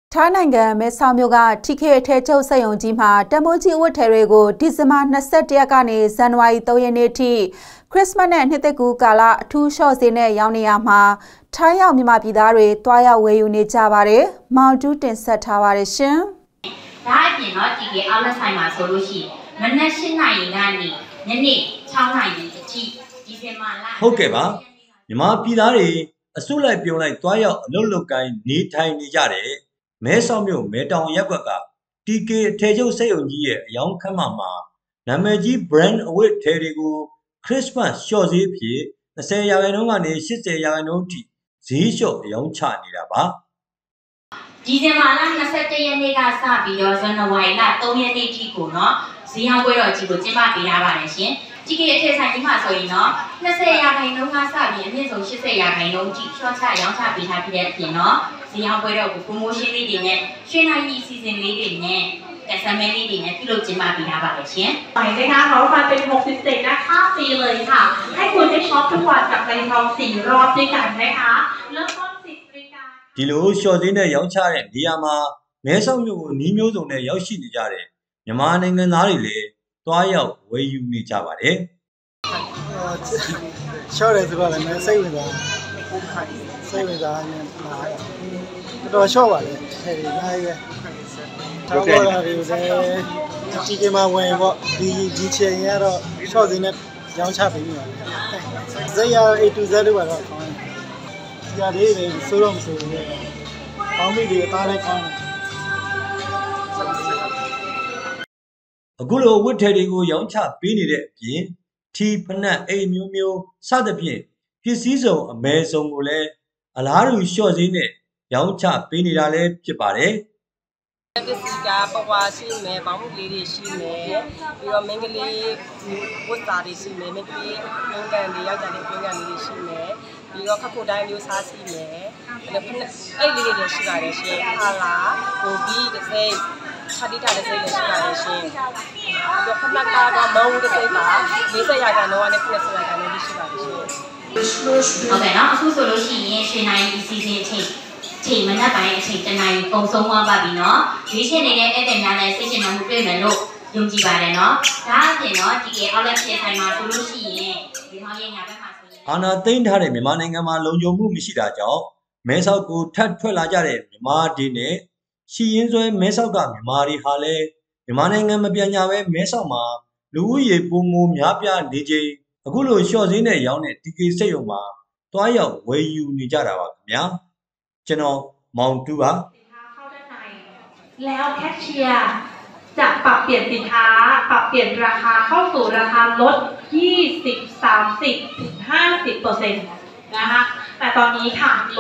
ထိုင်းနိုင်ငံမဲဆောက်မြို့က TK ထဲချုပ်စက်ရုံကြီးမှာတမိုးကြီးဝတ်ထည်တွေကိုဒီဇင်ဘာ21ရက်ကနေဇန်နဝါရီ3ရက်နေ့ထိခရစ်စမတ်နဲ့နှစ်သက်ကူကာလအထူးလျှော့ဈေးနဲ့ရောင်းနေရမှာထိုင်းရောက်မြန်မာပြည်သားတွေတွားရောက်ဝယ်ယူနေကြပါတယ်။မောင်တူးတင်ဆက်ထားပါတယ်ရှင်။ဒါအပြင်တော့ TK အောက်လက်ဆိုင်မှာဆိုလို့ရှိရင်မနက်8:00နာရီကနေညနေ6:00နာရီအထိဒီဇင်ဘာလဟုတ်ကဲ့ပါမြန်မာပြည်သားတွေအစုလိုက်ပြုံလိုက်တွားရောက်အလုပ်လုပ်ကိုင်းနေထိုင်နေကြတယ်မဲဆောက်မြို့မဲတောင်ရပ်ကွက်က TK ထဲချုပ်စက်ရုံကြီးရဲ့အယောင်ခန်းမှာနာမည်ကြီး brand အဝတ်ထည်တွေကိုခရစ်စမတ်ရှော့ဈေးအဖြစ်20%ကနေ80%ထိဈေးလျှော့အယောင်ချနေတာပါဒီဇင်ဘာလ21ရက်နေ့ကစပြီးတော့ဇန်နဝါရီလ3ရက်နေ့ထိကိုနော်ဈေးရောက်ပွဲတော်ကြီးကိုကျင်းပပေးထားပါတယ်ရှင်TK အထည်ဆိုင်ကြီးမှာဆိုရင်တော့20%ကစပြီးအမြင့်ဆုံး80%ထိရှော့ချရောင်းချပေးထားပြီးတဲ့အပြင်တော့ဈေးရောက်ပွဲတော်ကို promotion လေးတွေနဲ့ရွှေနိုင်ကြီးအစီအစဉ်လေးတွေနဲ့ကစားမဲလေးတွေနဲ့ပြုလုပ်ကျင်းပပေးထားပါတယ်ရှင်။ไปนะคะเรามาเป็น67นะคะฟรีเลยค่ะให้คุณได้ช็อปทุกวันกับในทอง4รอบด้วยกันนะคะเริ่มต้น10บริการဒီလိုရှော့ဈေးနဲ့ရောင်းချတဲ့နေရာမှာမဲဆောက်မြို့ကိုနီးမျိုးစုံနဲ့ရောက်ရှိနေကြတဲ့မြန်မာနိုင်ငံသားတွေလည်းတွားရောက်ဝယ်ယူနေကြပါတယ်ရှော့တယ်ဆိုတော့လည်းစိတ်ဝင်စားနေတော်ရှော့ပါလေအဲဒီနိုင်ရဲ့တော့လာတယ်ဒီကမှာဝင်ပေါ့ဒီချိန်ရတော့ရှော့စင်းနဲ့ရောင်းချပေးနေပါတယ်ဇက်ရ A to Z လို့ပါတော့ခေါင်းကြလေးတွေဆိုးတော့မဆိုးဘူးပေါင်းမိတွေအသားလေးကောင်းတယ်အခုလိုဝတ်ထည်တွေကိုရောင်းချပေးနေတဲ့အပြင်ထီဖနက်အိမ်မျိုးမျိုးစသဖြင့်ပစ္စည်းစုံအမဲစုံကိုလည်းအလားတူလျှော့ဈေးနဲ့ရောင်းချပေးနေတာလည်းဖြစ်ပါတယ်ပစ္စည်းကပဝါရှိမယ်ပေါင်းမှုလေးတွေရှိမယ်ပြီးတော့မင်းကလေးဝတ်သားတွေရှိမယ်မင်းကလေးပင်းကန်တွေယောက်ျားလေးပင်းကန်လေးတွေရှိမယ်ပြီးတော့ခက်ခုတိုင်းမျိုးစားရှိမယ်အဲ့လေးတွေရှိပါတယ်ရှင်ဟာလာဟိုပြီးတစ်စိတ်ခတိတာတစ်စိတ်လည်းရှိပါတယ်ရှင်ပြီးတော့ခဏကတော့မောင်းတစ်စိတ်ပါ40%တော့နဲ့90%လည်းရှိပါတယ်ရှင်ဟုတ်ကဲ့နော်အခုဆိုလို့ရှိရင်ရွှေနိုင်ဒီစီစဉ်ချိန်မနက်ပိုင်းအချိန်တနာရီပုံဆုံးသွားပါပြီနော်ရွေးချယ်နေတဲ့ဧည့်သည်များလည်းစိတ်ရှင်းမှုတွေ့မယ်လို့ယုံကြည်ပါတယ်နော်ဒါအပြင်တော့ TK အောက်လက်ဖြစ်ဆိုင်မှာဆိုလို့ရှိရင်ဒီဟောင်းရဲ့ညာဘက်မှာဆိုရင်အာဏာသိမ်းထားတဲ့မြန်မာနိုင်ငံမှာလုံခြုံမှုမရှိတာကြောင့်မဲဆောက်ကိုထပ်ထွက်လာကြတဲ့မြန်မာတွေနဲ့ရှီရင်ဆွဲမဲဆောက်ကမြန်မာတွေဟာလည်းမြန်မာနိုင်ငံမပြန်ကြပဲမဲဆောက်မှာလူဦးရေပုံမများပြားနေချိန်အခုလိုလျှော့ဈေးနဲ့ရောင်းတဲ့ TK စက်ရုံမှာတွားရောက်ဝယ်ယူနေကြတာပါခင်ဗျာကျွန်တော်မောင်တူပါแล้วแคชเชียร์จะปรับเปลี่ยนสินค้าปรับเปลี่ยนราคาเข้าสู่ราคาลด20 30 ถึง 50% นะคะแต่ตอนนี้ค่ะล